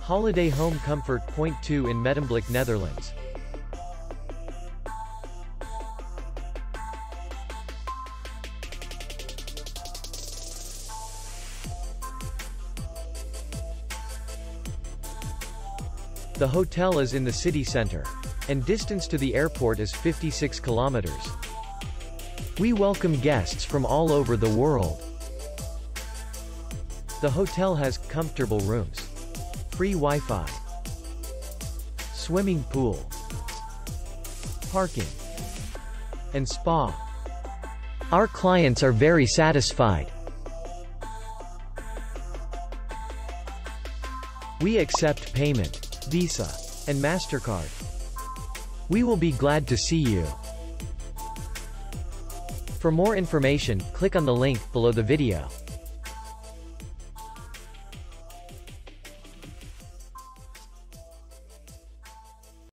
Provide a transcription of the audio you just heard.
Holiday Home Comfort.2 in Medemblik, Netherlands. The hotel is in the city center, and distance to the airport is 56 kilometers. We welcome guests from all over the world. The hotel has comfortable rooms, free Wi-Fi, swimming pool, parking, and spa. Our clients are very satisfied. We accept payment, Visa, and MasterCard. We will be glad to see you. For more information, click on the link below the video.